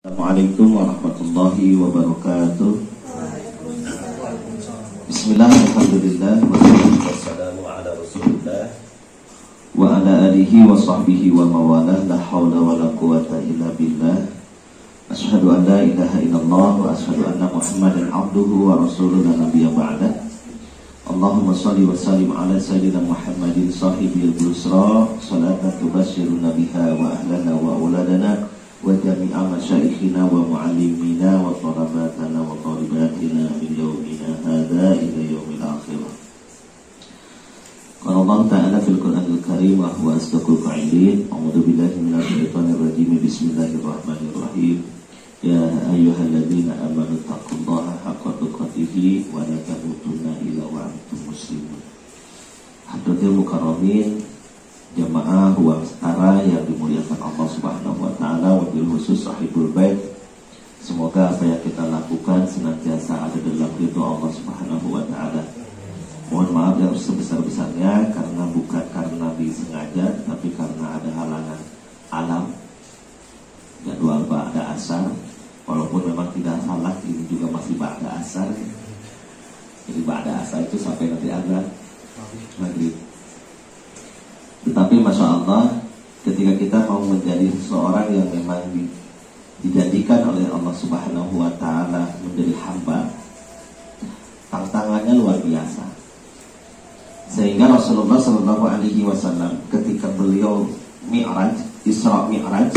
Assalamualaikum warahmatullahi wabarakatuh. Bismillahirrahmanirrahim. Wassalamu ala rasulillah wa ala alihi wa sahbihi wa mawalah. La hawla wa la quwata illa billah. Asyhadu an la ilaha illallah wa asyhadu anna Muhammadan abduhu wa rasuluhu la nabiyya ba'dah. Allahumma salli wa sallim ala sayyidina Muhammadin sahibil busra salatan tubashshiruna biha wa ahlana wa auladana wa jami'a masyaikhina wa mu'allimina wa thalabatana wa thalibatina min yawmina hadha ila yawmil akhirah. Qala Allah ta'ala fil Qur'anil Karim wa huwa asdaqul qa'ilin. A'udzu billahi minasy syaithanir rajim. Bismillahirrahmanirrahim. Ya ayyuhalladzina amanu taqullaha haqqa tuqatih wa la tamutunna illa wa antum muslimun. Hadratil mukarramin, jamaah ruang setara yang dimuliakan Allah Subhanahu wa taala, wabil khusus sahibul bait. Semoga apa yang kita lakukan senantiasa ada dalam ridho Allah Subhanahu wa taala. Mohon maaf yang sebesar-besarnya karena bukan karena disengaja, tapi karena ada halangan alam. Jadwal ba'da asar, walaupun memang tidak salah, ini juga masih ba'da asar. Jadi ba'da asar itu sampai nanti azan maghrib. Tetapi Masya Allah, ketika kita mau menjadi seseorang yang memang dijadikan oleh Allah Subhanahu wa ta'ala menjadi hamba, tantangannya luar biasa. Sehingga Rasulullah SAW ketika beliau Mi'raj, Isra Mi'raj,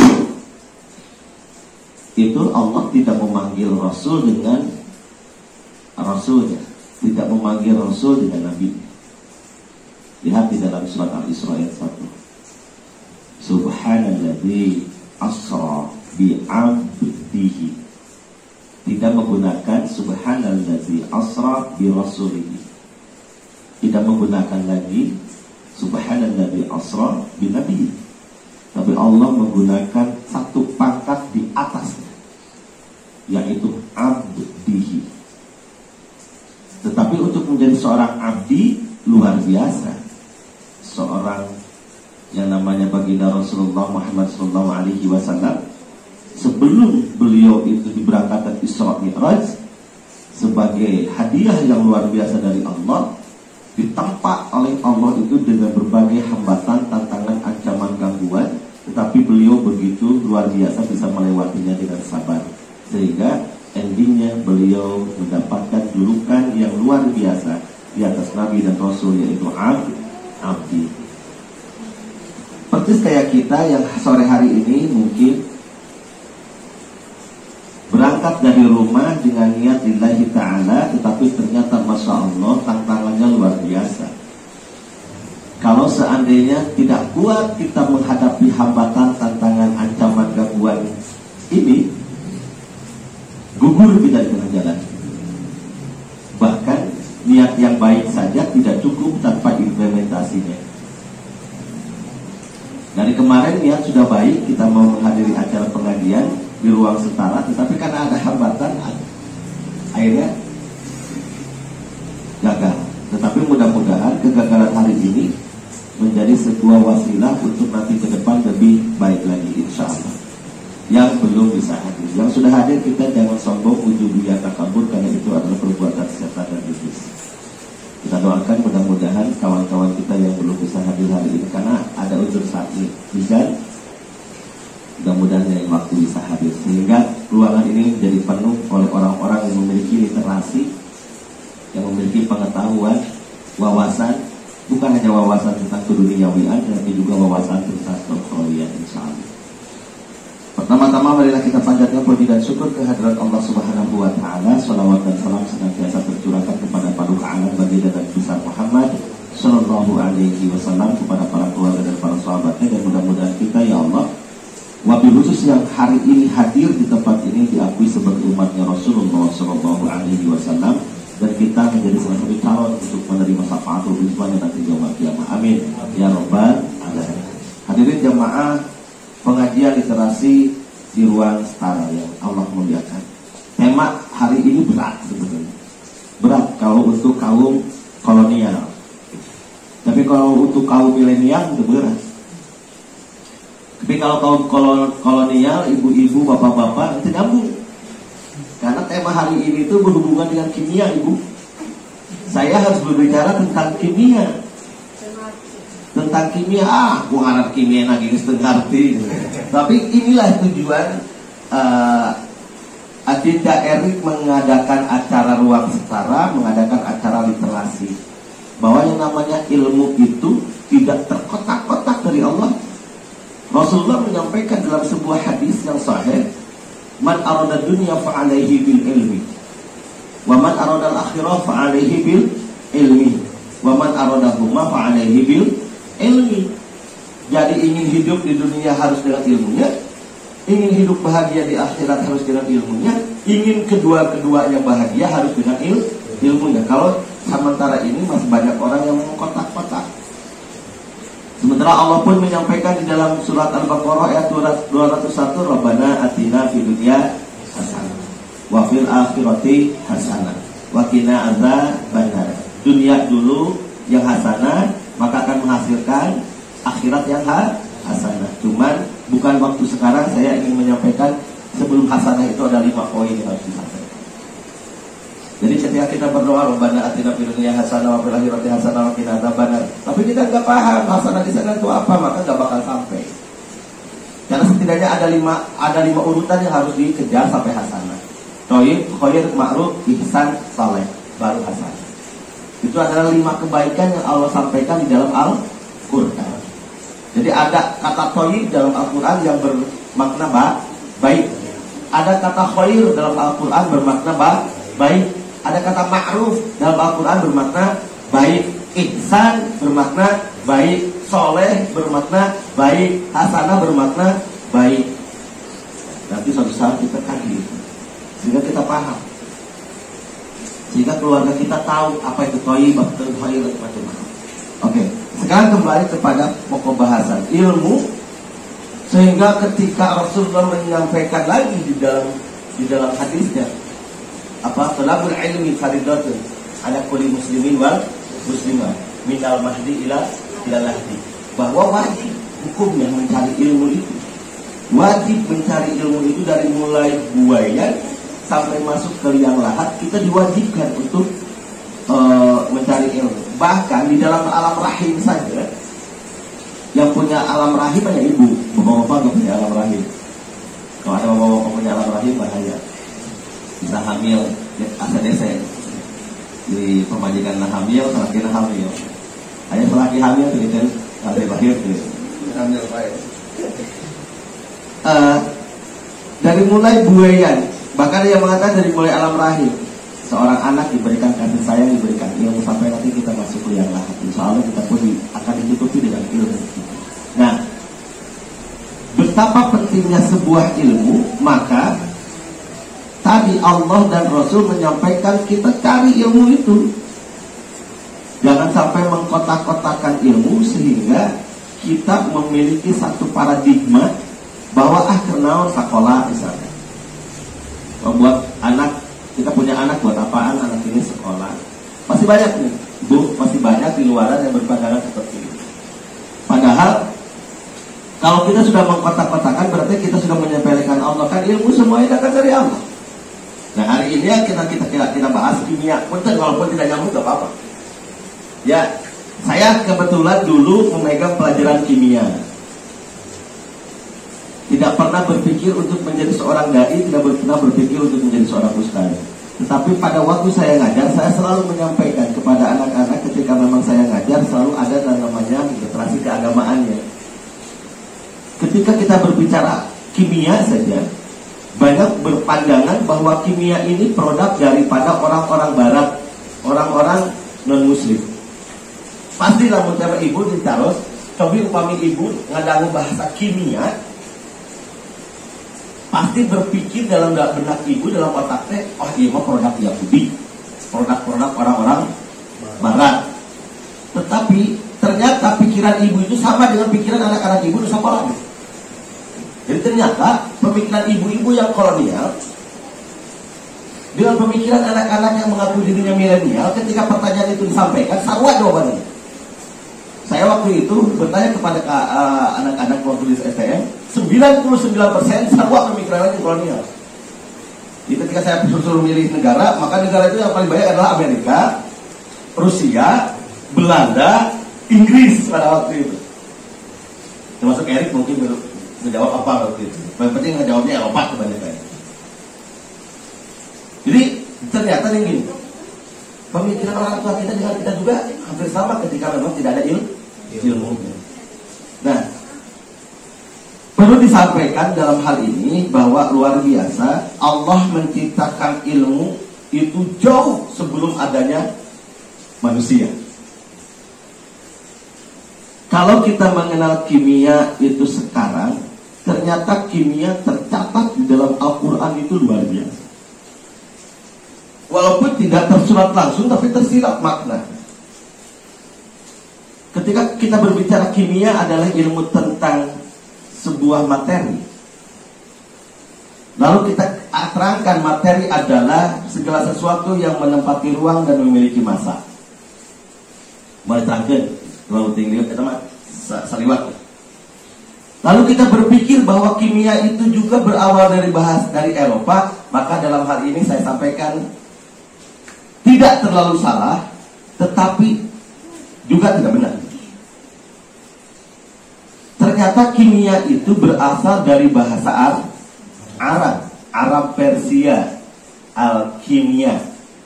itu Allah tidak memanggil Rasul dengan Rasulnya, tidak memanggil Rasul dengan Nabi. Lihat di dalam surat Al-Isra ayat 1. Subhanalladzi asra bi'abdihi. Tidak menggunakan subhanalladzi asra bi rasulihi. Tidak menggunakan lagi subhanalladzi asra bi nabi. Tapi Allah menggunakan satu pangkat di atasnya, yaitu abdihi. Tetapi untuk menjadi seorang abdi luar biasa, seorang yang namanya baginda Rasulullah Muhammad SAW, sebelum beliau itu diberangkatkan Isra Mi'raj, sebagai hadiah yang luar biasa dari Allah, ditempa oleh Allah itu dengan berbagai hambatan, tantangan, ancaman, gangguan, tetapi beliau begitu luar biasa bisa melewatinya dengan sabar, sehingga endingnya beliau mendapatkan julukan yang luar biasa di atas Nabi dan Rasul, yaitu abdi. Persis kayak kita yang sore hari ini mungkin berangkat dari rumah dengan niat lillahi ta'ala, tetapi ternyata Masya Allah tantangannya luar biasa. Kalau seandainya tidak kuat kita menghadapi hambatan, tantangan, ancaman, gangguan ini, gugur kita di tengah jalan. Bahkan niat yang baik saja tidak cukup tanpa implementasinya. Dari kemarin niat sudah baik, kita mau menghadiri acara pengajian di ruang setara, tetapi karena ada hambatan, akhirnya gagal. Tetapi mudah-mudahan kegagalan hari ini menjadi sebuah wasilah untuk nanti ke depan lebih baik lagi, insya Allah. Yang belum bisa hadir, yang sudah hadir, kita jangan sombong, ujub-ujub, takabur, karena itu adalah perbuatan setan dan iblis. Kita doakan mudah-mudahan kawan-kawan kita yang belum bisa hadir hari ini karena ada unsur sakit, bisa mudah-mudahan yang waktu bisa hadir, sehingga ruangan ini menjadi penuh oleh orang-orang yang memiliki literasi, yang memiliki pengetahuan, wawasan, bukan hanya wawasan tentang keduniawian, tapi juga wawasan tentang kerohanian, insyaallah. Pertama-tama marilah kita panjatkan puji dan syukur kehadirat Allah Subhanahu wa taala. Shalawat dan salam senantiasa tercurahkan kepada paduka alam baginda dan besar Muhammad sallallahu alaihi wasallam, kepada para keluarga dan para sahabatnya, dan mudah-mudahan kita ya Allah, wabil khusus yang hari ini hadir di tempat ini, diakui sebagai umatnya Rasulullah sallallahu alaihi wasallam, dan kita menjadi salah satu calon untuk menerima syafaatul ridwan nanti yaumul qiyamah. Amin ya rabbal alamin. Hadirin jamaah pengajian literasi di ruang setara yang Allah muliakan. Tema hari ini berat sebetulnya. Berat kalau untuk kaum kolonial. Tapi kalau untuk kaum milenial itu berat. Tapi kalau kaum kolonial, ibu-ibu, bapak-bapak, tidak hari ini itu berhubungan dengan kimia, Ibu. Saya harus berbicara tentang kimia. Tentang kimia, gua ngarap kimia lagi setengah arti. Tapi inilah tujuan Adinda Erik mengadakan acara ruang setara, mengadakan acara literasi. Bahwa yang namanya ilmu itu tidak terkotak-kotak dari Allah. Rasulullah menyampaikan dalam sebuah hadis yang sahih, man arada dunya fa'alaihi bil ilmi, wa man arada al-akhirah fa'alaihi bil ilmi, wa man arada huma fa'alaihi bil ilmi. Jadi ingin hidup di dunia harus dengan ilmunya, ingin hidup bahagia di akhirat harus dengan ilmunya, ingin kedua-keduanya bahagia harus dengan ilmunya. Kalau sementara ini masih banyak orang yang mengkotak-kotak. Sementara Allah pun menyampaikan di dalam surat Al-Baqarah ayat 201, Rabbana atina fid dunya hasanah wa fil akhirati hasanah wa qina adzabannar. Dunia dulu yang hasanah, maka akan menghasilkan akhirat yang hasanah. Cuman bukan waktu sekarang. Saya ingin menyampaikan sebelum hasanah itu ada 5 poin yang harus disampaikan. Jadi ketika kita berdoa Rabbana atina fid dunya hasanah wa fil akhirati hasanah wa qina adzabannar, tapi kita nggak paham hasanah di sana itu apa, maka nggak bakal sampai. Karena setidaknya ada 5 urutan yang harus dikejar sampai hasanah. Thayyib, khair, ma'ruf, ihsan, saleh, baru hasanah. Itu adalah 5 kebaikan yang Allah sampaikan di dalam Al-Qur'an. Jadi ada kata thayyib dalam Al-Qur'an yang bermakna baik. Ada kata khair dalam Al-Qur'an bermakna baik. Ada kata ma'ruf dalam Al-Quran bermakna baik, ihsan bermakna baik, soleh bermakna baik, hasanah bermakna baik. Nanti suatu saat kita kaji, sehingga kita paham, sehingga keluarga kita tahu apa itu thayyib, apa itu khair, macam-macam. Oke, sekarang kembali kepada pokok bahasan ilmu. Sehingga ketika Rasulullah menyampaikan lagi di dalam hadisnya, apa talabul ilmi faridatun ala kulli muslimin wal muslimah minal mahdi ila lahdi, bahwa wajib hukumnya mencari ilmu itu. Wajib mencari ilmu itu dari mulai buayan sampai masuk ke liang lahat. Kita diwajibkan untuk mencari ilmu. Bahkan di dalam alam rahim saja, yang punya alam rahim hanya ibu. Bapak-bapak nggak punya alam rahim. Kalau ada bapak-bapak punya alam rahim bahaya, bisa hamil ACDC di pemajikan hamil, selagi hamil. Hanya selagi hamil tuh itu sampai lahir tuh hamil baik. Dari mulai buayan, bahkan yang mengatakan dari mulai alam rahim, seorang anak diberikan kasih sayang, diberikan ilmu sampai nanti kita masuk ke yang lahat. Insya Allah kita pun akan ditutupi dengan ilmu. Nah, betapa pentingnya sebuah ilmu, maka tadi Allah dan Rasul menyampaikan kita cari ilmu itu. Jangan sampai mengkotak-kotakan ilmu sehingga kita memiliki satu paradigma bahwa kenaon sekolah misalnya. Membuat anak, kita punya anak buat apaan anak ini sekolah? Masih banyak nih, Bu, masih banyak di luaran yang berpandangan seperti ini. Padahal kalau kita sudah mengkotak-kotakan berarti kita sudah menyepelekan Allah. Kan ilmu semuanya datang dari Allah. Nah, hari ini yang kita bahas kimia. Punten, walaupun tidak nyambung gak apa-apa. Ya, saya kebetulan dulu memegang pelajaran kimia. Tidak pernah berpikir untuk menjadi seorang dai, tidak pernah berpikir untuk menjadi seorang ustaz. Tetapi pada waktu saya ngajar, saya selalu menyampaikan kepada anak-anak ketika memang saya ngajar, selalu ada yang namanya literasi keagamaannya. Ketika kita berbicara kimia saja, banyak berpandangan bahwa kimia ini produk daripada orang-orang barat, orang-orang non-muslim. Pasti lamun tema ibu ditaros, cobi upami ibu ngadangu bahasa kimia, pasti berpikir dalam benak ibu, dalam otaknya, oh iya mah produk Yahudi, produk-produk orang-orang barat. Tetapi ternyata pikiran ibu itu sama dengan pikiran anak-anak ibu di sekolah. Jadi ternyata pemikiran ibu-ibu yang kolonial dengan pemikiran anak-anak yang mengaku dirinya milenial, ketika pertanyaan itu disampaikan, sarwa jawabannya. Saya waktu itu bertanya kepada anak-anak waktu di STM, 99% sarwa pemikiran yang kolonial. Jadi ketika saya suruh milih negara, maka negara itu yang paling banyak adalah Amerika, Rusia, Belanda, Inggris pada waktu itu. Termasuk Erik mungkin belum menjawab apa waktu itu. Yang penting ngejawabnya Eropa kebanyakan. Jadi ternyata nih gini, pemikiran orang tua kita dengan kita juga hampir sama ketika memang tidak ada ilmunya. Nah, perlu disampaikan dalam hal ini bahwa luar biasa Allah menciptakan ilmu itu jauh sebelum adanya manusia. Kalau kita mengenal kimia itu sekarang, ternyata kimia tercatat di dalam Al-Quran itu luar biasa. Walaupun tidak tersurat langsung, tapi tersirat makna. Ketika kita berbicara kimia adalah ilmu tentang sebuah materi. Lalu kita terangkan materi adalah segala sesuatu yang menempati ruang dan memiliki massa. Mulai terangkan terlalu tinggi kita mah saliwat. Lalu kita berpikir bahwa kimia itu juga berawal dari Eropa, maka dalam hal ini saya sampaikan tidak terlalu salah, tetapi juga tidak benar. Ternyata kimia itu berasal dari bahasa Arab Persia, alkimia,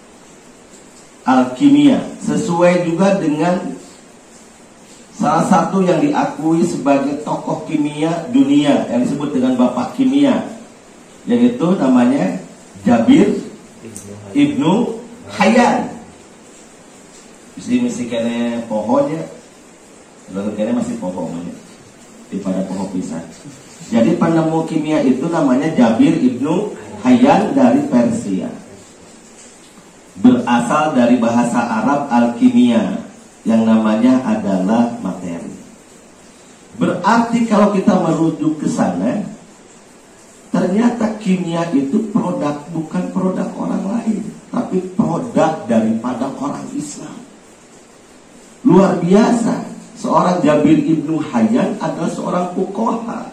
sesuai juga dengan salah satu yang diakui sebagai tokoh kimia dunia yang disebut dengan bapak kimia, yaitu namanya Jabir Ibnu Hayyan. Mesti kene pohonnya, lalu kene masih pohonnya daripada pohon pisang. Jadi penemu kimia itu namanya Jabir Ibnu Hayyan dari Persia. Berasal dari bahasa Arab al-kimia yang namanya adalah materi. Berarti kalau kita merujuk ke sana, ternyata kimia itu bukan produk orang lain, tapi produk daripada orang Islam. Luar biasa. Seorang Jabir Ibnu Hayyan adalah seorang fuqaha.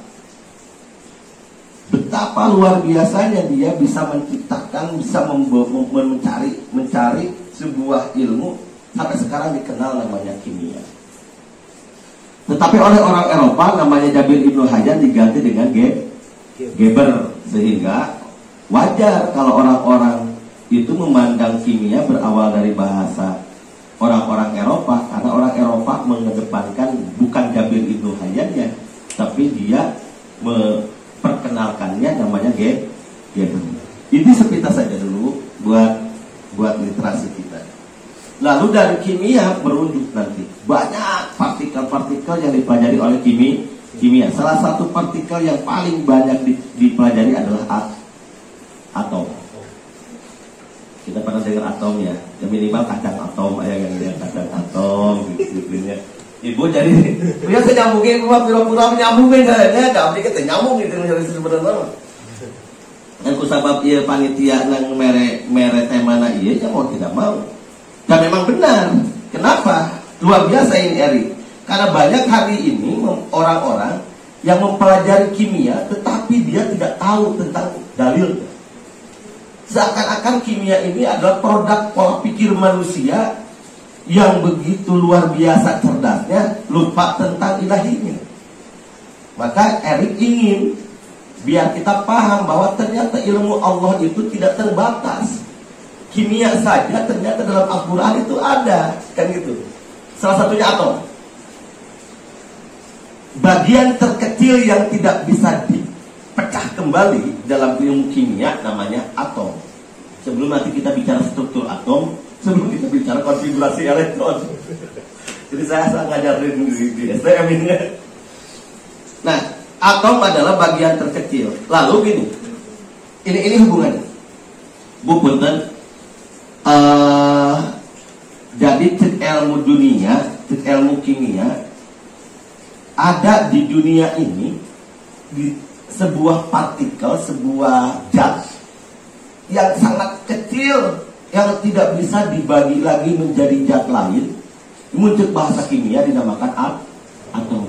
Betapa luar biasanya dia bisa menciptakan, bisa mencari sebuah ilmu sampai sekarang dikenal namanya kimia. Tetapi oleh orang Eropa namanya Jabir Ibnu Hayyan diganti dengan Geber, sehingga wajar kalau orang-orang itu memandang kimia berawal dari bahasa orang-orang Eropa, karena orang Eropa mengedepankan bukan Jabir Ibnu Hayyan, tapi dia memperkenalkannya namanya Geber. Ini sepintas saja dulu buat literasi kita. Lalu dari kimia berunjuk nanti banyak partikel-partikel yang dipelajari oleh kimia. Salah satu partikel yang paling banyak dipelajari adalah atom. Kita pernah dengar atom ya, yang minimal kacang atom, yang kacang atom, gitu-gitunya. Ibu jadi, punya nyambungin, pura-pura menyambungin kayaknya, gak boleh kita nyambung gitu sebenarnya. Dan kusabab iya panitia nang mere temana iya, ya mau tidak mau. Dan memang benar. Kenapa? Luar biasa ini Eri. Karena banyak hari ini orang-orang yang mempelajari kimia, tetapi dia tidak tahu tentang dalilnya. Seakan-akan kimia ini adalah produk pola pikir manusia yang begitu luar biasa cerdasnya, lupa tentang ilahinya. Maka Erik ingin biar kita paham bahwa ternyata ilmu Allah itu tidak terbatas. Kimia saja ternyata dalam Al-Quran itu ada, kan gitu. Salah satunya atom. Bagian terkecil yang tidak bisa dipecah kembali dalam ilmu kimia namanya atom. Sebelum nanti kita bicara struktur atom, sebelum kita bicara konfigurasi elektron. Jadi saya ngajarin di STM ini. Nah, atom adalah bagian terkecil. Lalu gini, ini hubungannya. Bu Punten, jadi ilmu dunia, ilmu kimia ada di dunia ini, di sebuah partikel, sebuah zat yang sangat kecil, yang tidak bisa dibagi lagi menjadi zat lain. Muncul bahasa kimia dinamakan atom.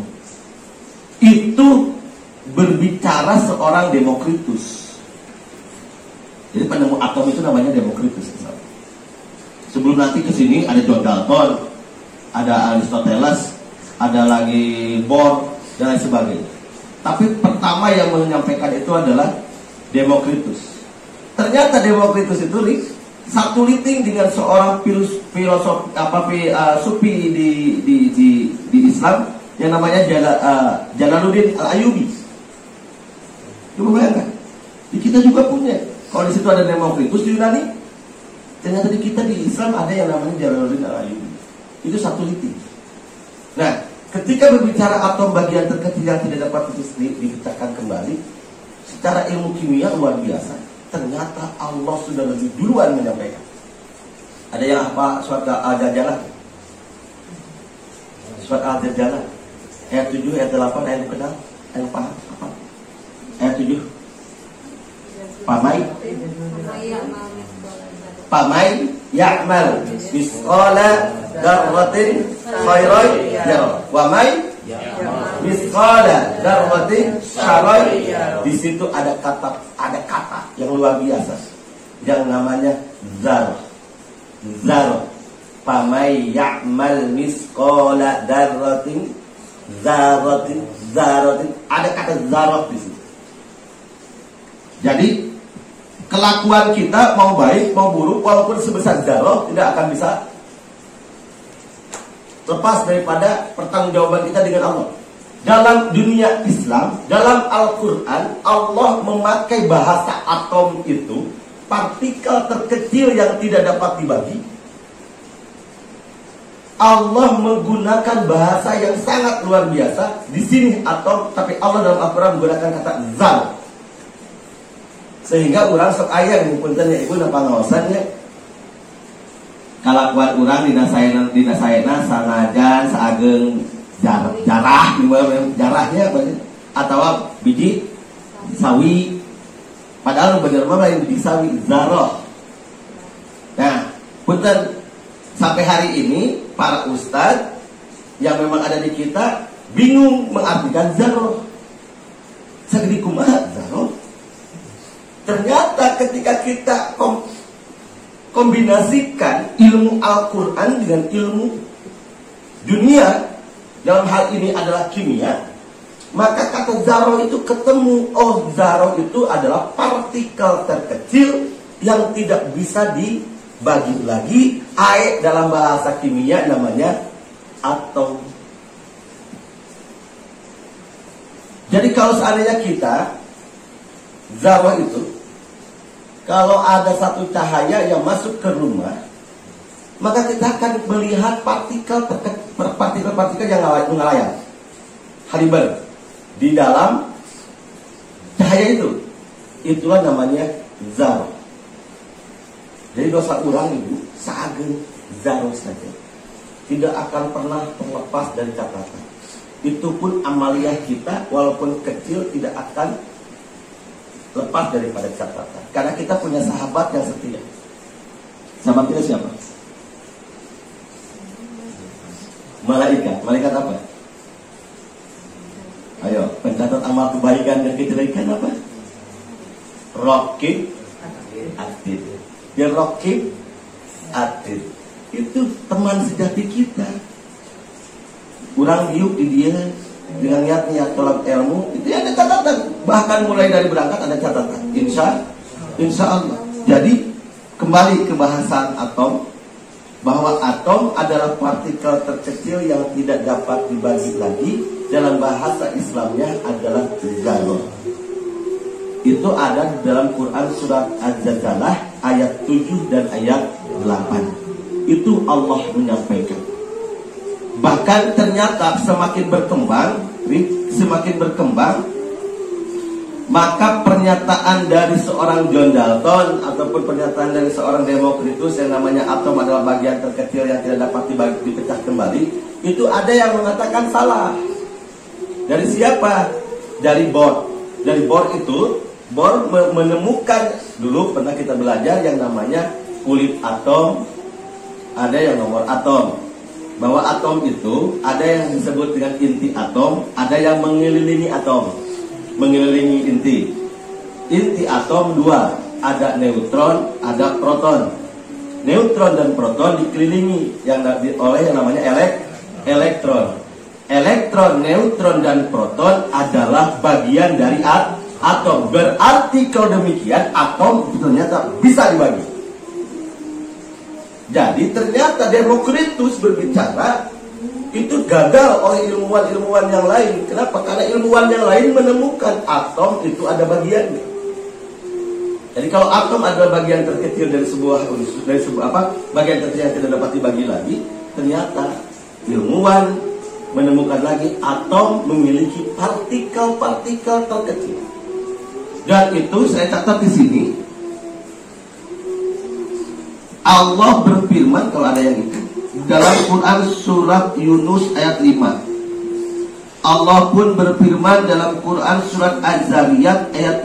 Itu berbicara seorang Demokritus. Jadi penemu atom itu namanya Demokritus. Sebelum nanti ke sini ada John Dalton, ada Aristoteles, ada lagi Bohr dan lain sebagainya. Tapi pertama yang menyampaikan itu adalah Demokritus. Ternyata Demokritus itu satu liting dengan seorang filosof sufi di Islam yang namanya Jalaluddin Al-Ayyubi. Coba bayangkan, di kita juga punya. Kalau di situ ada Demokritus di Yunani, ternyata di kita di Islam ada yang namanya Jalaluddin Al-Ayyubi. Itu satu liting. Nah, ketika berbicara atom bagian terkecil yang tidak dapat dipecahkan kembali, secara ilmu kimia luar biasa. Ternyata Allah sudah lebih duluan menyampaikan. Ada yang apa surat Al-Jajalah? Surat Al-Jajalah ayat 7, ayat 8, ayat kenal, ayat paham apa? Ayat 7. Pamai ya'mal misqala dzarratin khairan yarah wa may misqala dzarratin syarran. Di situ ada kata yang luar biasa yang namanya zarah. Pamai ya'mal misqala dzarratin ada kata zarah di situ. Jadi kelakuan kita mau baik mau buruk walaupun sebesar zarah tidak akan bisa lepas daripada pertanggungjawaban kita dengan Allah. Dalam dunia Islam, dalam Al-Quran, Allah memakai bahasa atom itu, partikel terkecil yang tidak dapat dibagi. Allah menggunakan bahasa yang sangat luar biasa. Di sini atom, tapi Allah dalam Al-Quran menggunakan kata zar. Sehingga orang sok ayah punten ya ibu napa ngaosannya. Kalakuan urang dina sayana sangajan saageng jarahnya atau biji sawi. Padahal bener mah lain biji sawi zarah. Nah, punten sampai hari ini para ustadz yang memang ada di kita bingung mengartikan zarah. Sagedi kumaha zarah? Ternyata ketika kita kombinasikan ilmu Al-Quran dengan ilmu dunia, dalam hal ini adalah kimia, maka kata zaro itu ketemu. Oh, zaro itu adalah partikel terkecil yang tidak bisa dibagi lagi. Dalam bahasa kimia namanya atom. Jadi kalau seandainya kita zaro itu, kalau ada satu cahaya yang masuk ke rumah, maka kita akan melihat partikel yang mengalayang Haliber di dalam cahaya itu. Itulah namanya zaro. Jadi dosa orang itu saageng zaro saja, tidak akan pernah terlepas dari catatan. Itu pun amaliyah kita walaupun kecil tidak akan lepas daripada catatan. Karena kita punya sahabat yang setia. Sahabat kita siapa? Malaikat. Malaikat apa? Ayo, pencatat amal kebaikan dan kejelekan apa? Raqib Atid. Dia Raqib Atid. Itu teman sejati kita. Kurang hidup di dia dengan niat tolak ilmu, itu ada catatan. Bahkan mulai dari berangkat ada catatan. Insya Allah. Jadi kembali ke bahasan atom, bahwa atom adalah partikel terkecil yang tidak dapat dibagi lagi. Dalam bahasa Islamnya adalah zarah. Itu ada dalam Quran surat Az-Zalzalah ayat 7 dan ayat 8. Itu Allah menyampaikan. Bahkan ternyata semakin berkembang, maka pernyataan dari seorang John Dalton ataupun pernyataan dari seorang Demokritus yang namanya atom adalah bagian terkecil yang tidak dapat dipecah kembali, itu ada yang mengatakan salah. Dari siapa? Dari Bohr. Dari Bohr itu, Bohr menemukan, dulu pernah kita belajar yang namanya kulit atom, ada yang nomor atom. Bahwa atom itu ada yang disebut dengan inti atom, ada yang mengelilingi atom, mengelilingi inti. Inti atom 2, ada neutron, ada proton. Neutron dan proton dikelilingi oleh yang namanya elektron. Elektron, neutron, dan proton adalah bagian dari atom. Berarti kalau demikian atom ternyata bisa dibagi. Jadi ternyata Demokritus berbicara itu gagal oleh ilmuwan-ilmuwan yang lain. Kenapa? Karena ilmuwan yang lain menemukan atom itu ada bagiannya. Jadi kalau atom adalah bagian terkecil dari sebuah bagian terkecil yang tidak dapat dibagi lagi, ternyata ilmuwan menemukan lagi atom memiliki partikel-partikel terkecil. Dan itu saya catat di sini. Allah berfirman, kalau ada yang itu, dalam Quran surat Yunus ayat 5. Allah pun berfirman dalam Quran surat Az-Zariyat ayat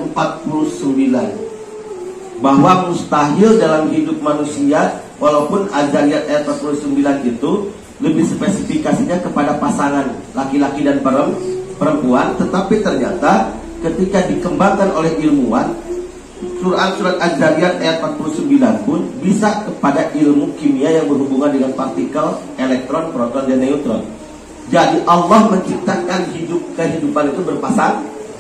49, bahwa mustahil dalam hidup manusia, walaupun Az-Zariyat ayat 49 itu lebih spesifikasinya kepada pasangan laki-laki dan perempuan, tetapi ternyata ketika dikembangkan oleh ilmuwan, surat Az-Zariyat ayat 49 pun bisa kepada ilmu kimia yang berhubungan dengan partikel, elektron, proton, dan neutron. Jadi Allah menciptakan kehidupan itu berpasangan.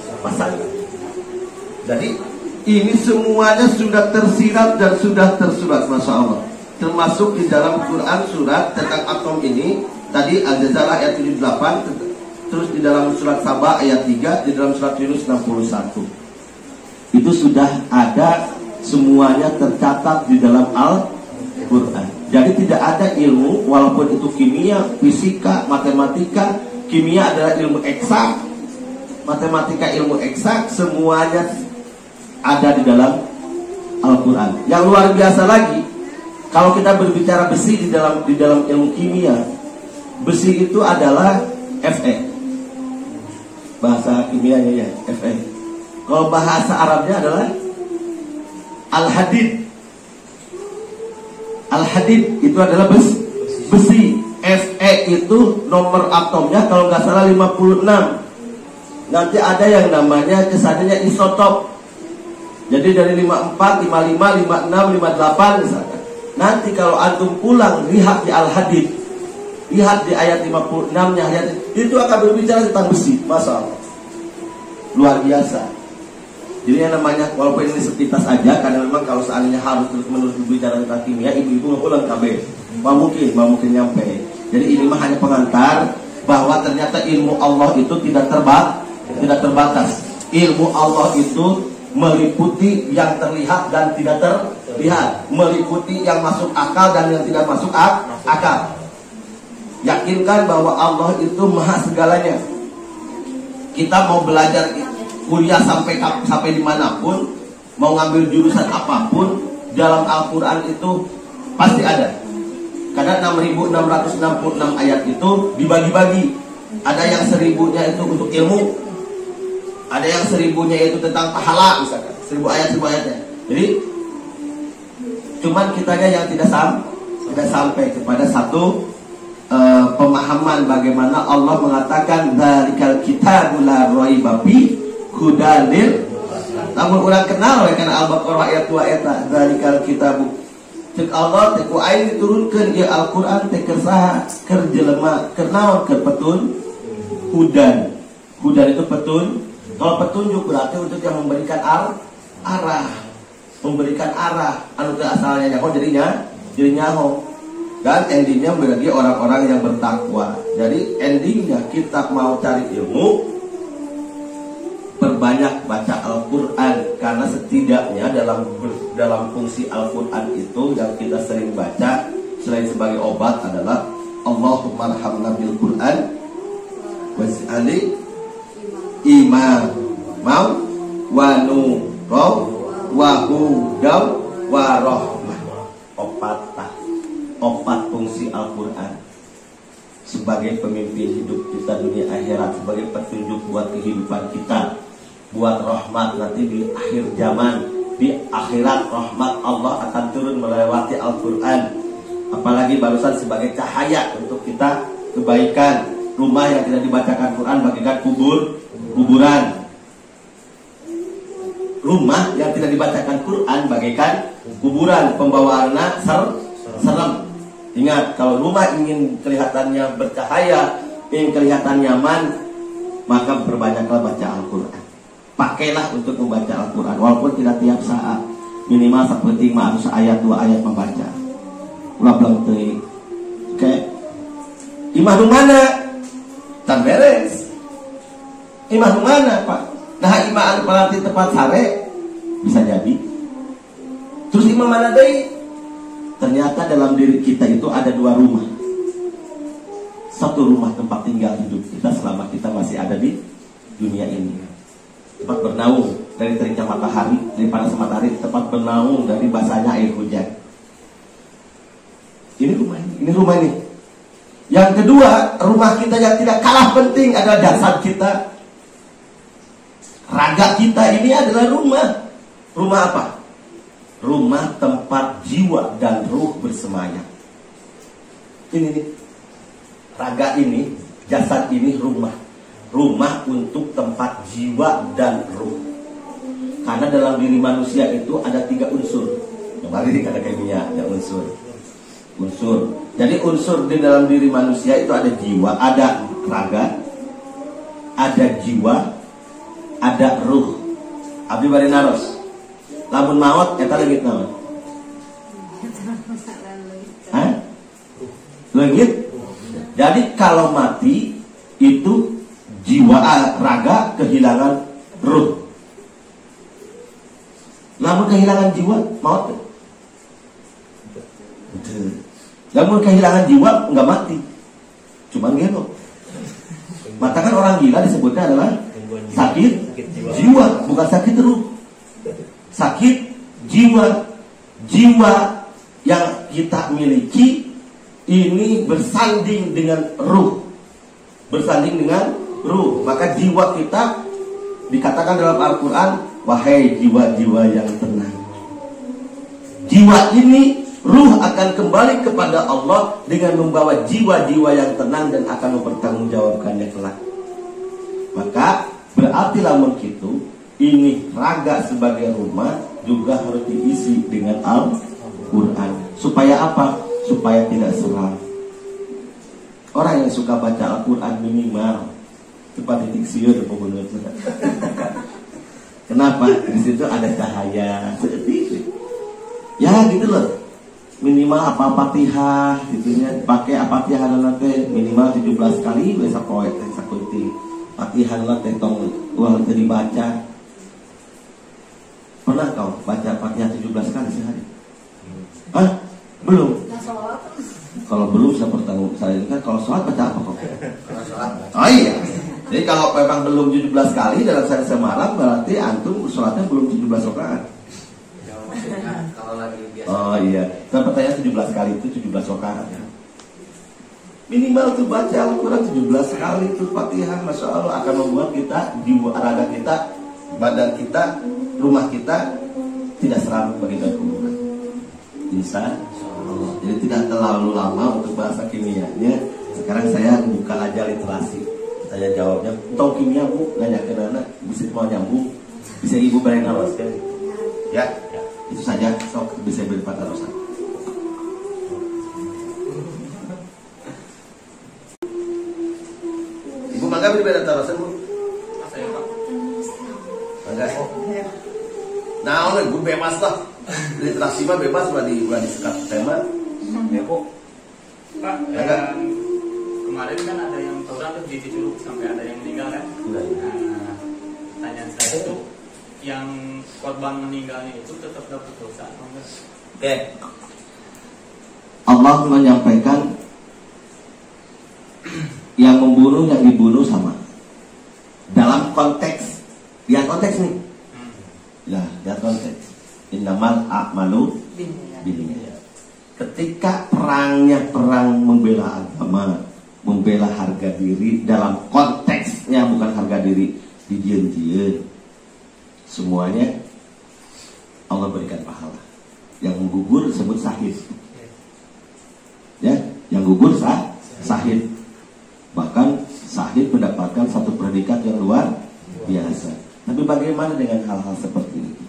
Jadi ini semuanya sudah tersirat dan sudah tersurat, Masya Allah. Termasuk di dalam Quran surat tentang atom ini. Tadi Al-Jazarah ayat 78, terus di dalam surat Saba ayat 3, di dalam surat Yunus 61. Itu sudah ada, semuanya tercatat di dalam Al-Quran. Jadi tidak ada ilmu, walaupun itu kimia, fisika, matematika. Kimia adalah ilmu eksak, matematika ilmu eksak, semuanya ada di dalam Al-Quran. Yang luar biasa lagi, kalau kita berbicara besi di dalam ilmu kimia, besi itu adalah Fe. Bahasa kimianya ya, Fe. Kalau bahasa Arabnya adalah Al-Hadid. Al-Hadid itu adalah besi. Fe itu nomor atomnya kalau nggak salah 56. Nanti ada yang namanya kesannya isotop. Jadi dari 54, 55, 56, 58 misalkan. Nanti kalau antum pulang lihat di Al-Hadid, lihat di ayat 56-nya ayat itu akan berbicara tentang besi. Masya Allah, luar biasa. Jadi yang namanya, walaupun ini sepintas aja, karena memang kalau seandainya harus terus-menerus berbicara tentang kimia, ibu-ibu ulang KB, mungkin nyampe. Jadi ini mah hanya pengantar bahwa ternyata ilmu Allah itu tidak terbatas. Ilmu Allah itu meliputi yang terlihat dan tidak terlihat, meliputi yang masuk akal dan yang tidak masuk akal. Yakinkan bahwa Allah itu maha segalanya. Kita mau belajar kuliah sampai dimanapun, mau ngambil jurusan apapun, dalam Al-Quran itu pasti ada. Karena 6.666 ayat itu dibagi-bagi. Ada yang 1000-nya itu untuk ilmu, ada yang 1000-nya itu tentang pahala, misalkan 1000 ayatnya. Jadi cuman kitanya yang tidak sampai kepada satu pemahaman bagaimana Allah mengatakan dzalikal kitabul la raiba fi hudan lil. Namun urang kenal we kana Al-Baqarah ayat 2 eta dzalikal kitabu. Cek Allah teh ku aing diturunkeun ieu Al-Qur'an teh keur saha? Keur jelema, keur naon? Keur petun hudan. Hudan itu petun. Kalau petunjuk berarti untuk yang memberikan arah, memberikan arah. Anu teh asalnya nyaho jadi nyaho. Dan endingnya bagi orang-orang yang bertakwa. Jadi endingnya kita mau cari ilmu, perbanyak baca Al-Quran. Karena setidaknya dalam fungsi Al-Quran itu yang kita sering baca selain sebagai obat adalah Allahumma arhamna bil Quran was'ali imam mau wa nuraw wa hudaw wa rahmah. Opat fungsi Al-Quran sebagai pemimpin hidup kita dunia akhirat, sebagai petunjuk buat kehidupan kita, buat rahmat nanti di akhir zaman, di akhirat rahmat Allah akan turun melewati Al-Quran. Apalagi barusan sebagai cahaya untuk kita kebaikan. Rumah yang tidak dibacakan Quran bagaikan kuburan. rumah yang tidak dibacakan Quran bagaikan kuburan, pembawaannya serem. Ingat, kalau rumah ingin kelihatannya bercahaya, ingin kelihatan nyaman, maka berbanyaklah baca Al-Quran. Pakailah untuk membaca Al-Quran, walaupun tidak tiap saat, minimal seperti harus ayat 2 ayat membaca. Ulah belang teuing. Oke. Imah mana? Tan beres. Imah mana, Pak? Nah, imah anu paranti tempat sare bisa jadi. Terus imah mana deui? Ternyata dalam diri kita itu ada 2 rumah. Satu rumah tempat tinggal hidup kita selama kita masih ada di dunia ini. Tempat bernaung dari teriknya matahari, dari panas matahari, tempat bernaung dari basahnya air hujan. Ini rumah ini. Yang kedua, rumah kita yang tidak kalah penting adalah jasad kita. Raga kita ini adalah rumah. Rumah apa? Rumah tempat jiwa dan ruh bersemayam. Ini nih. Raga ini, jasad ini rumah. Rumah untuk tempat jiwa dan ruh. Karena dalam diri manusia itu ada 3 unsur. Kembali kata kimia, ada unsur. Jadi unsur di dalam diri manusia itu ada jiwa, ada raga, ada jiwa, ada ruh. Abdi bari naros. Lamun maut eta leungit naon? Hah? Leungit? Jadi kalau mati itu jiwa raga kehilangan ruh. Lamun kehilangan jiwa maut. Lamun kehilangan jiwa enggak mati. Cuman gelo. Mata kan orang gila disebutnya adalah sakit jiwa, bukan sakit ruh. Sakit jiwa. Jiwa yang kita miliki ini bersanding dengan ruh. Bersanding dengan ruh. Maka jiwa kita dikatakan dalam Al-Quran, wahai jiwa-jiwa yang tenang. Jiwa ini, ruh akan kembali kepada Allah dengan membawa jiwa-jiwa yang tenang dan akan mempertanggungjawabkannya kelak. Maka berarti lamun kitu, ini raga sebagai rumah juga harus diisi dengan Al-Quran. Supaya apa? Supaya tidak seram. Orang yang suka baca Al-Quran minimal cepat titik siur pembunuh. Kenapa? Di situ ada cahaya sedikit. Ya gitu loh. Minimal apa Fatihah gitunya. Pakai Fatihah nanti minimal 17 kali bisa kowe teh sakunti. Fatihah teh tong ulah teu dibaca. Pernah kau baca Fatihah 17 kali sehari? Hah? Belum? Kalau belum saya bertanggung saya kan kalau sholat baca apa kok? Kalau sholat. Oh iya. Jadi kalau memang belum 17 kali dalam sehari semalam berarti antum sholatnya belum 17 rakaat. Kalau lagi biasa. Oh iya. Dan pertanyaan 17 kali itu 17 rakaat ya. Minimal tuh baca Al-Quran 17 kali itu Fatihah, Masya Allah akan membuat kita jiwa raga kita, badan kita, rumah kita tidak seram bagi kuburan. Insya Allah. Jadi tidak terlalu lama untuk bahasa kimianya. Sekarang saya buka aja literasi. Saya jawabnya, tau kimia bu, nanya ke anak, bisa mau nyambung, bisa ibu beri nawas kan? Ya, itu saja. Sok bisa beri patarosan. Ibu mangga beri patarosan bu? Masa ya pak? Mangga. Nah, ibu bebas lah. Literasi mah bebas lah di sekat tema. Ya bu. Pak, kemarin kan ada yang tawuran tuh di Curug sampai ada yang meninggal kan? Nah, pertanyaan saya itu yang korban meninggalnya itu tetap dapat dosa atau enggak? Oke. Allah menyampaikan yang membunuh yang dibunuh sama. Dalam konteks, lihat konteks nih. Ya, lihat konteks. Innamal a'malu binniyat. Ketika perangnya perang membela agama, membela harga diri dalam konteksnya bukan harga diri dijieun-jieun. Semuanya Allah berikan pahala. Yang gugur disebut syahid. Ya, yang gugur syahid. Bahkan syahid mendapatkan satu predikat yang luar biasa. Tapi bagaimana dengan hal-hal seperti ini?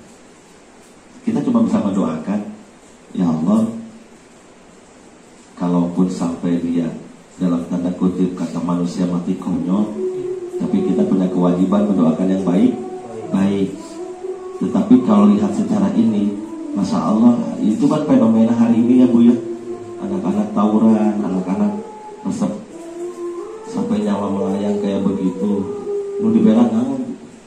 walaupun sampai dia dalam tanda kutip kata manusia mati konyol, tapi kita punya kewajiban mendoakan yang baik. Tetapi kalau lihat secara ini, Masya Allah, itu kan fenomena hari ini ya Bu ya. Anak-anak tawuran, anak-anak resep sampai nyawa melayang kayak begitu. Lu dibela naon?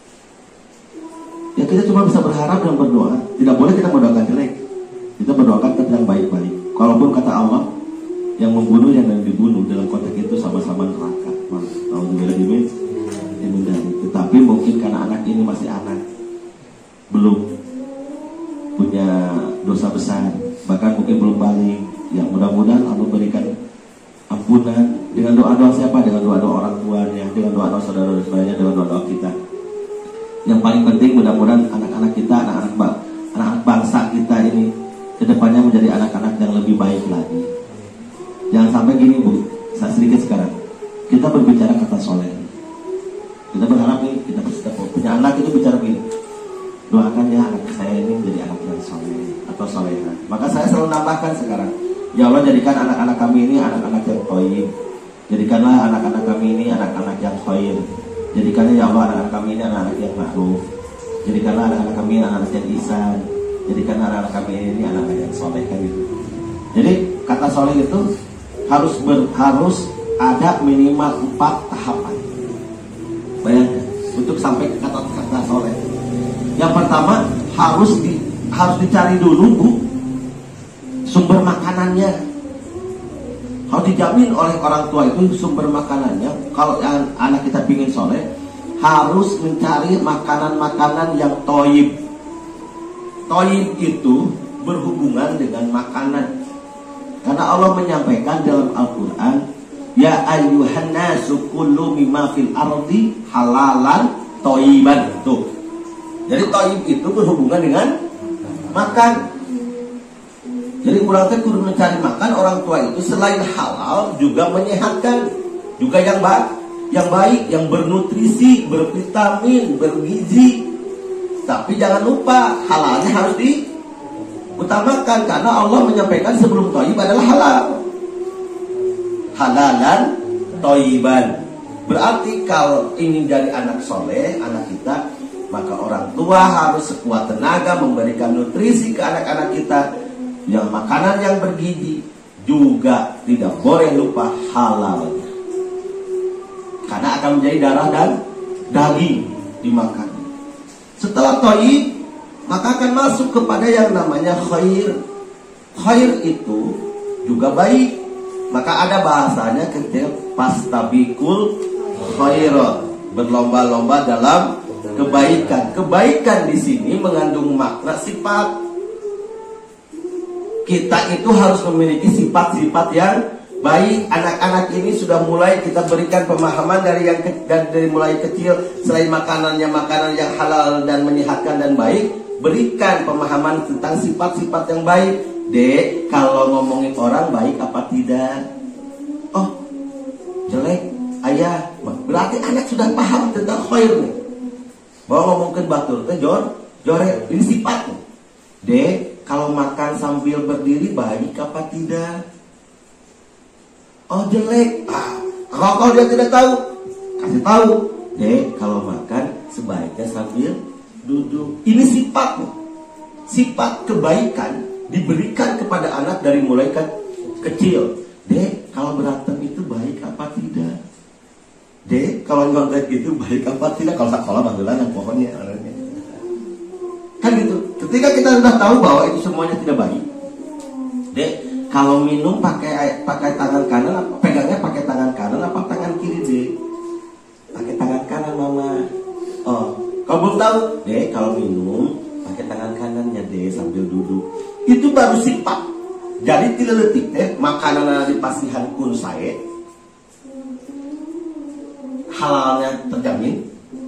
Ya kita cuma bisa berharap dan berdoa. Tidak boleh kita mendoakan jelek. Kita berdoakan yang baik-baik. Kalaupun kata Allah, yang membunuh yang dibunuh dalam konteks itu sama-sama neraka. Tetapi mungkin karena anak ini masih anak, belum punya dosa besar, bahkan mungkin belum balik. Ya mudah-mudahan Allah berikan ampunan dengan doa-doa siapa? Dengan doa-doa orang tuanya, dengan doa-doa saudara-saudaranya, dengan doa-doa kita. Yang paling penting mudah-mudahan anak-anak kita, anak-anak bangsa kita ini kedepannya menjadi anak-anak yang lebih baik lagi. Jangan sampai gini Bu, saya sedikit sekarang. Kita berbicara kata soleh. Kita berharap nih, kita punya anak itu bicara begini. Doakan ya anak saya ini menjadi anak yang soleh atau soleha. Maka saya selalu nambahkan sekarang, ya Allah jadikan anak-anak kami ini anak-anak yang thayyib. Jadikanlah anak-anak kami ini anak-anak yang khair. Jadikanlah ya Allah anak-anak kami ini anak-anak yang ma'ruf. Jadikanlah anak-anak kami anak-anak yang ihsan. Jadikanlah anak-anak kami ini anak-anak yang soleh kan gitu. Jadi kata soleh itu harus ada minimal 4 tahapan. Bayangkan untuk sampai ke kata soleh. Yang pertama harus dicari dulu Bu sumber makanannya. Harus dijamin oleh orang tua itu sumber makanannya. Kalau anak kita pingin soleh, harus mencari makanan-makanan yang thayyib. Thayyib itu berhubungan dengan makanan. Karena Allah menyampaikan dalam Al-Quran, ya ayyuhan nasu kullu mimma fil ardi halalan thayyiban. Tuh. Jadi thayyib itu berhubungan dengan makan. Jadi orang teh kudu mencari makan, orang tua itu selain halal juga menyehatkan, juga yang baik, yang bernutrisi, bervitamin, bergizi. Tapi jangan lupa halalnya harus diutamakan karena Allah menyampaikan sebelum thayyib adalah halal. Halalan thayyiban. Berarti kalau ingin jadi anak soleh, anak kita, maka orang tua harus sekuat tenaga memberikan nutrisi ke anak-anak kita, yang makanan yang bergizi, juga tidak boleh lupa halalnya. Karena akan menjadi darah dan daging dimakan. Setelah thayyib, maka akan masuk kepada yang namanya khair. Khair itu juga baik. Maka ada bahasanya ketika pastabikul khairat, berlomba-lomba dalam kebaikan. Kebaikan di sini mengandung makna sifat. Kita itu harus memiliki sifat-sifat yang baik. Anak-anak ini sudah mulai kita berikan pemahaman dari mulai kecil. Selain makanannya makanan yang halal dan menyehatkan dan baik, berikan pemahaman tentang sifat-sifat yang baik. Dek, kalau ngomongin orang baik apa tidak? Oh, jelek, ayah. Berarti anak sudah paham tentang khair nih. Bahwa ngomongin batur teh jore, ini sifatnya. Dek, kalau makan sambil berdiri baik apa tidak? Oh jelek. Kalau dia tidak tahu, kasih tahu. Dek, kalau makan sebaiknya sambil duduk. Ini sifatnya. Sifat kebaikan diberikan kepada anak dari mulai kecil. Dek, kalau berantem itu baik apa tidak? Dek, kalau nyontek itu baik apa tidak? Kalau sekolah banggulan yang pokoknya kan gitu. Ketika kita sudah tahu bahwa itu semuanya tidak baik, Dek, kalau minum pakai tangan kanan, apa pegangnya pakai tangan kanan apa tangan kiri, Dek? Pakai tangan kanan, Mama. Oh, kalau belum tahu, Dek, kalau minum pakai tangan kanannya, Dek, sambil duduk. Itu baru sifat. Jadi tidak letik deh makanan di pasihan kun saya halalnya terjamin.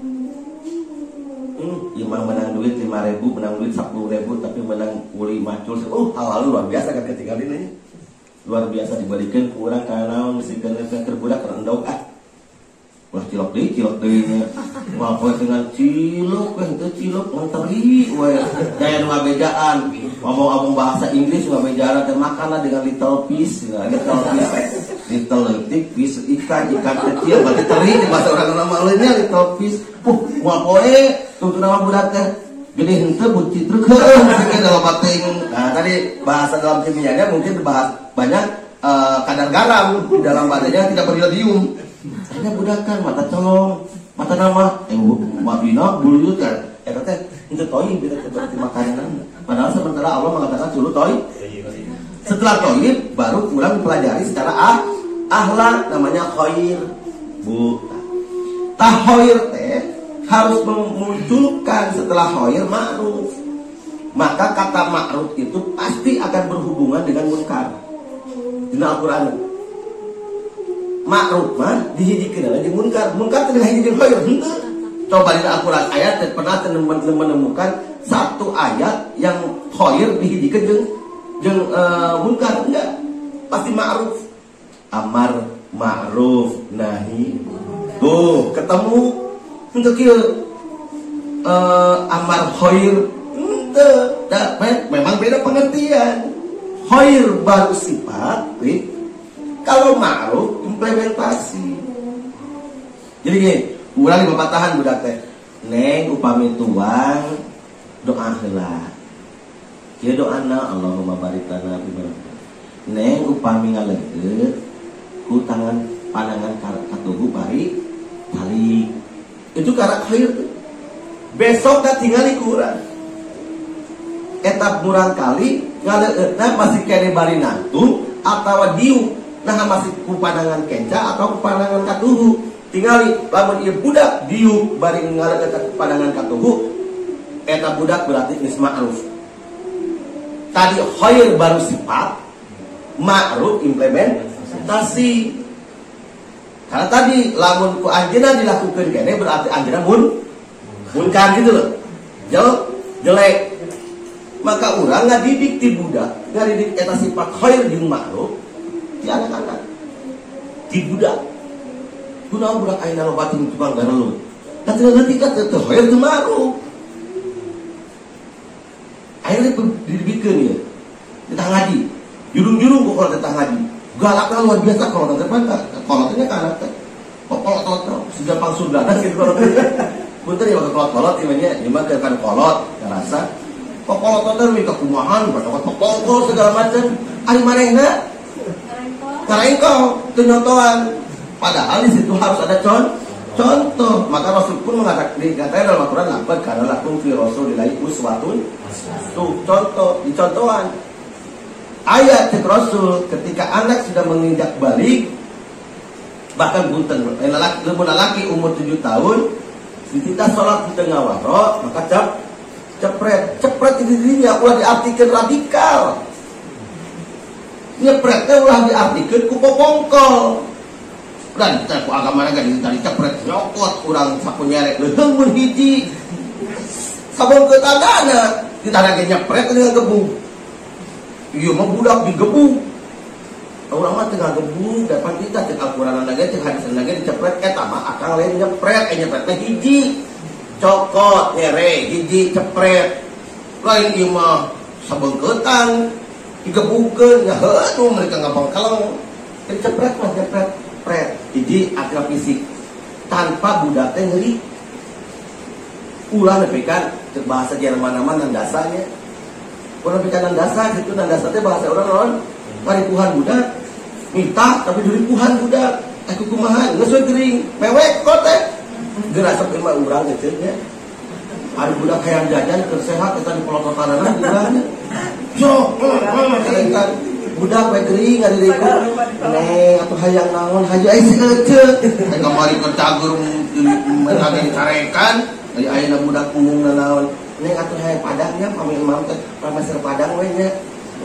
Imam menang duit 5.000, menang duit 10.000, tapi menang uli macul. Halal luar biasa kan ketinggalan ini. Luar biasa dibalikin kurang karena mesti kena kerbudak rendok ulah cilok deui nya. Wapoe dengan cilok itu cilok nganteri we. Daya ngabejaan. Ngomong bahasa Inggris ngabejaan teh makanlah dengan little fish, little fish ikan kecil berarti teri di bahasa orang nama lainnya little fish. Wapoe tuntun nama budak teh gede henteu bucit truk dalam bating. Nah, tadi bahasa dalam kimianya mungkin dibahas banyak kadar garam di dalam badannya tidak beriodium. Akhirnya budak kan mata colong, mata nama, wabina bulu kan. Teh itu toy bila seperti makanan. Padahal sementara Allah mengatakan suruh toy. Setelah toy baru kurang pelajari secara akhlak namanya khair. Bu. Khair teh harus memunculkan setelah khair ma'ruf. Maka kata ma'ruf itu pasti akan berhubungan dengan munkar. Di Al-Qur'an. Ma'ruf mah dihijikeun jeung munkar. Munkar teh dihiji jeung khair. Coba di Al-Qur'an ayat pernah menemukan satu ayat yang khair dihijikeun jeung munkar enggak? Pasti ma'ruf. Amar ma'ruf nahi. Tuh, ketemu untuk amar khair memang beda pengertian. Khair baru sifat, kalau ma'ruf implementasi. Jadi gini, urang di pepatahan budak teh, neng upami tuang doa heula. Kieu doana Allahumma barik lana fi neng upami ngaleungkeun ku tangan pandangan katuhu bari tali. Itu karak khair. Besok dah tinggal kurang. Etap murang kali ngaleutna masih kene bari nantung atawa diu nah masih ku pandangan kenca atau ku pandangan katuhu. Tingali lamun ieu budak diu bari ngaleut pandangan katuhu eta budak berarti geus ma'ruf. Tadi khair baru sifat, ma'ruf implementasi. Karena tadi lamun ku anjeunna dilakukeun kene berarti anjeunna munkar gitu loh. Jelek. Maka urang ngadidik ti budak, ngadidik eta sifat khair jeung ma'ruf di anak-anak. Ti budak. Kunaon budak ayeuna loba tukang garelu. Tapi nanti kata teh khair teu ma'ruf. Akhirnya dibikeun ya. Kita ngaji. Jurung-jurung kok kalau kita ngaji. Galaknya luar biasa kalau depan kolotnya kan anak teh. Kolot sejampang surga ada gitu kolot. Punten ya kolot imanya lima ke kan kolot rasa. Kolot teh mika kumahan pokok segala macam. Ari manehna karengkol teu nyontohan. Padahal di situ harus ada contoh. Maka Rasul pun dikatakan dalam Al-Qur'an laqad kana lakum fi rasulillahi uswatun. Tuh contoh, dicontohan. Ayat cek Rasul ketika anak sudah menginjak balik, bahkan punten lelaki umur 7 tahun dititah sholat di tengah waro, maka cepret itu dirinya ulah diartikan radikal. Nyepretnya ulah diartikan ku popongkol. Dan ku agama naga tadi cepret nyokot urang sapu nyerek leuheung mun hiji. Sabun ke tandana ditana ge nyepret dengan gebung. Iya mah budak digebung. Urang mah teu ngagebung depan kita cek Al-Qur'an lagi cek hadis lagi dicepret eta mah akang lain nyepret nyepret teh hiji. Cokot nyere hiji cepret. Lain ieu mah sabengkeutan digebungkeun nya heuh mereka ngabangkaleng. Cepret mah cepret. Jadi akal fisik tanpa budak teh ngeri. Ulah nepikan bahasa Jerman nama nandasanya. Urang nepikan nandasa itu nandasa teh bahasa urang naon? Paripuhan budak. Minta tapi diripuhan budak. Aku kumaha? Geus we geuring mewek kok teh. Geura sok mah urang teh nya. Ari budak hayang jajan keur sehat eta di pelototanana urangnya. Sok, kan budak bae geuring ari deui. Neng atuh hayang naon haji aya seuleuh. Teh kamari keur cagur menang dicarekan. Ari ayeuna budak pungungna naon. Neng atuh hayang padangnya pami imam teh pameser padang we nya.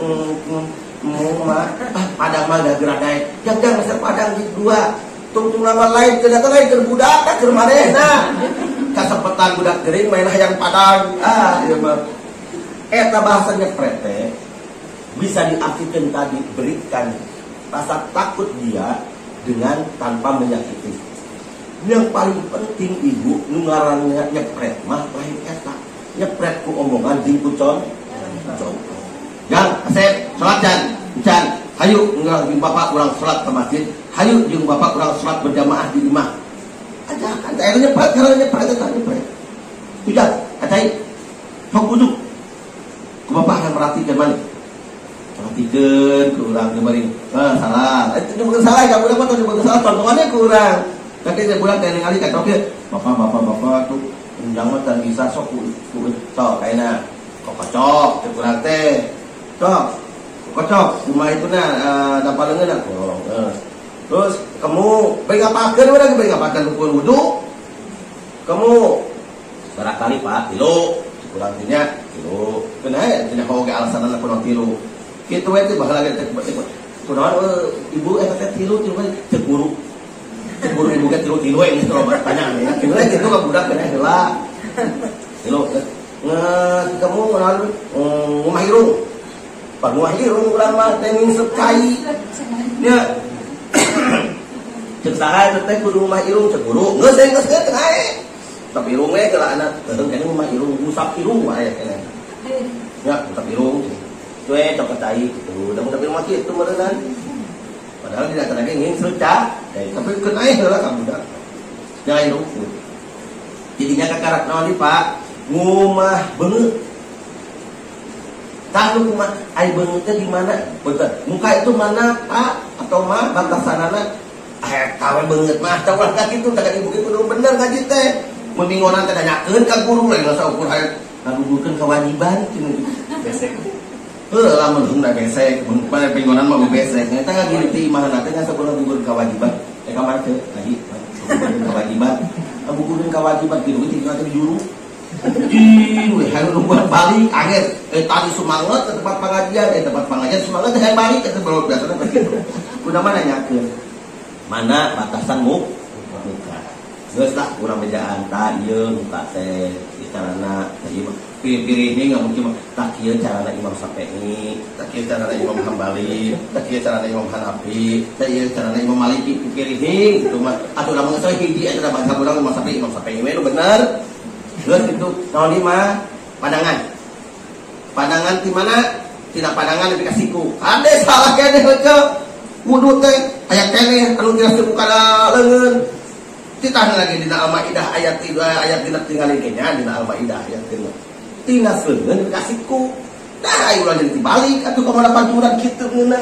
Mah padang mah gageura daek. Jang meser padang di dua. Tungtung nama lain ke datang lain ke budak ka keur manehna. Kasempetan budak geuring main hayang padang. Ieu mah eta bahasa nyepret teh bisa diartikan tadi berikan rasa takut dia dengan tanpa menyakiti. Yang paling penting ibu ngarannya nyepret mah lain eta. Nyepret ku omongan jeung ku Yang Asep salat jan. Hayu jeung bapak urang salat ke masjid. Hayu jeung bapak urang salat berjamaah di rumah. Ajakan saya nyepret karena nyepret eta nyepret. Tidak, acai. Sok duduk. Ku bapak akan perhatikan mana? Perhatikan ke urang kemarin. Salah. Itu bukan salah, kamu dapat tuh bukan salah. Contohnya kurang. Nanti saya pulang dari kali kata oke, bapak tuh jangan dan bisa sok kayaknya kok kocok, kurang teh, kocok, rumah itu dapat lengan aku. Terus kamu beri ngapakan wudhu, kamu barangkali pak kilo, kurangnya kilo, kenapa? Tidak mau ke alasan anak penuh kilo, gitu itu bakal lagi kurang ibu kilo cemburu. Cemburu ibu kan tilu yang itu loh tanya ya. Tilu itu kan budak kena heula. Tilu kamu kenal rumah irung. Pak rumah irung urang mah teh nginsep cai. Nya. Cek saha teh kudu rumah irung cemburu. Geus teh ae. Tapi irung we geula anak teuing kana rumah irung musap irung wae kene. Ya, musap irung. Tue cok cai gitu. Udah tapi rumah kitu meureunnan. Padahal tidak terlagi ingin seruca, tapi kenai adalah kamu dah. Jangan lupa. Jadinya kakarak naon pak, ngumah banget. Tahu ngumah, ay bangetnya di mana? Betul. Muka itu mana pak atau mah batasanana? Kawan banget mah, tahu lah gitu. Tak ibu itu bener ngaji teh. Membingonan teh nanyakeun ka guru lain nggak ukur hayat ngagugurkeun kewajiban cina besek. Lamun hendak besek, pada penggonan mau besek. Nyata nggak gini ti imahan nanti nggak sekolah gugur kewajiban. Kamar ke lagi kewajiban. Gugurin kewajiban gitu itu nggak juru. Ih, harus buat balik akhir. Tadi semangat ke tempat pengajian, semangat saya balik ke tempat biasanya begitu. Kuda mana nyakeun? Mana batasanmu? Muka. Geus lah kurang bejaan tak ieu muka teh carana ieu pilih ini nggak mungkin tak kieu carana Imam Syafi'i, tak kieu carana Imam Hambali, tak kieu carana Imam Hanafi, tak kieu carana Imam Maliki pilih gitu mah atuh lamun geus hiji aya bahasa urang Imam Syafi'i we bener. Geus itu naon di mah padangan di mana? Tina padangan lebih kasihku. Ade salah keneh heuceu. Wudu teh aya keneh anu dirasuk kana leungeun. Kita lagi dina Al-Maidah ayat 3 ayat dina tinggalin kenya dina Al-Maidah ayat 3. Tina seungeun kasihku. Dah ayo ulah jadi balik atuh ka mana panturan kitu ngeuna.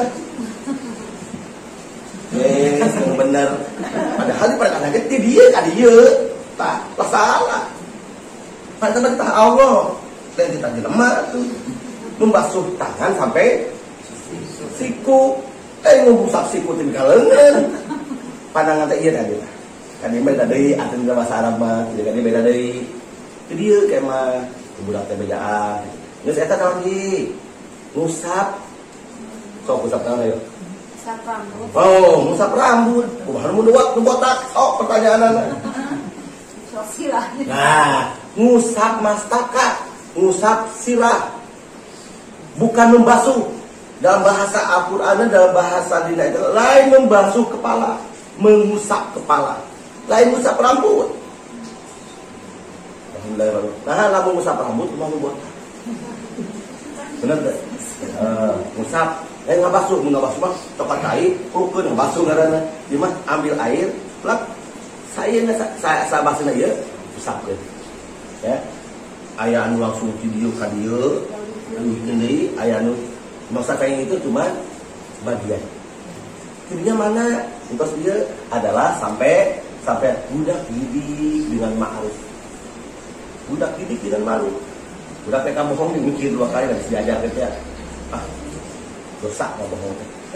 Yang bener. Padahal di pada kaget ti dieu ka dieu. Tah, lah salah. Padahal tah Allah. Dan kita jelema tuh membasuh tangan sampai siku. Ngusap siku ti kaleungeun. Pandangan teh ieu tadi. Kan dia beda deui atuh bahasa Arab mah, jadi kan beda deui. Itu dia kayak mah budak teh bejaan. Geus eta naon ieu? Ngusap. Sok ngusap naon ayo? Ngusap rambut. Oh, ngusap rambut. Kumaha nu botak? Oh, pertanyaanna. Sok sirah. Nah, ngusap mastaka, ngusap sirah. Bukan membasuh. Dalam bahasa Al-Qur'an, dalam bahasa dina itu lain membasuh kepala, mengusap kepala. Lain ngusap rambut. Alhamdulillah. Nah, lamun ngusap rambut cuma botak. Bener teh? Ngusap, ngabasuh mah coklat kai, ukeun ngabasuh ngaranna. Di mah ambil air, plak. Saya basina ieu, usapkeun. Ya. Aya anu langsung di dieu ka dieu, anu deui aya anu masa kayak itu cuma bagian. Intinya mana? Terus dia adalah sampai budak didik dengan ma'ruf. Budak didik dengan ma'ruf. Budak mereka bohong mikir 2 kali dan diajar gitu ya. Dosa nggak bohong.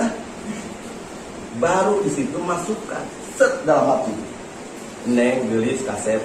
Baru di situ masukkan set dalam hati. Neng gelis kaset.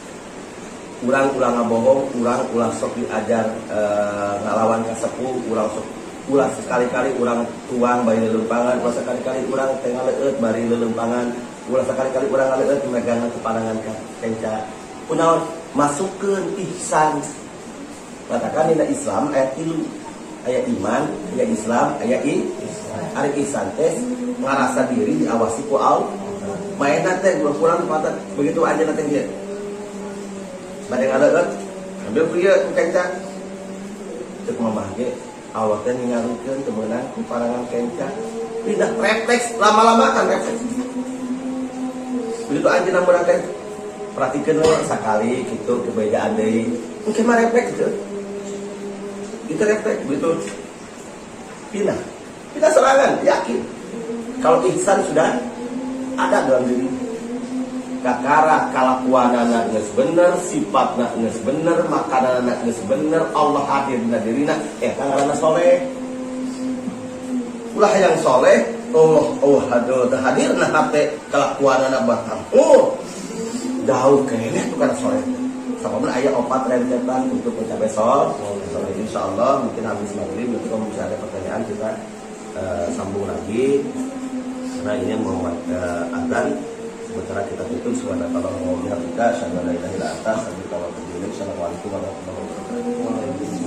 Ulang bohong, ulang sok diajar ngalawan kasepuh, ulah sekali-kali urang tuang bari lelempangan, ulah sekali-kali urang tengah leueut bari lelempangan, ulah sekali-kali urang ngaleueut megangan kepandangan ka kenca. Kunaon masukkeun ihsan. Katakan dina Islam aya 3. Aya iman, aya Islam, aya ihsan. Ari ihsan teh ngarasa diri diawasi ku Allah. main nanti pulang patah begitu aja nanti dia. Badeng ada kan? Ambil pria kenca. Cek mamah ge awak teh ningalikeun teu meunang ku parangan kenca. Pindah refleks lama-lama kan refleks. Begitu aja namun teh perhatikan sekali gitu kebedakan deui. Mungkin mah refleks gitu. Kita refleks begitu. Pindah serangan, yakin. Kalau ihsan sudah ada dalam diri. Kakara kalakuanana geus bener, sifatna geus bener, makananna geus bener, Allah hadir di dirina, ngaranna soleh. Ulah yang soleh, aduh hadirna hate kalakuanana batam. Jauh kayaknya itu kan soleh. Sababna aya 4 rentetan untuk mencapai soleh. Insyaallah mungkin habis maghrib nanti kalau bisa ada pertanyaan kita sambung lagi. Karena ini mau azan. Sementara kita tutup subhanallah wa bihamdika asyhadu an la ilaha illa anta astaghfiruka wa atubu ilaik. Assalamualaikum warahmatullahi wabarakatuh.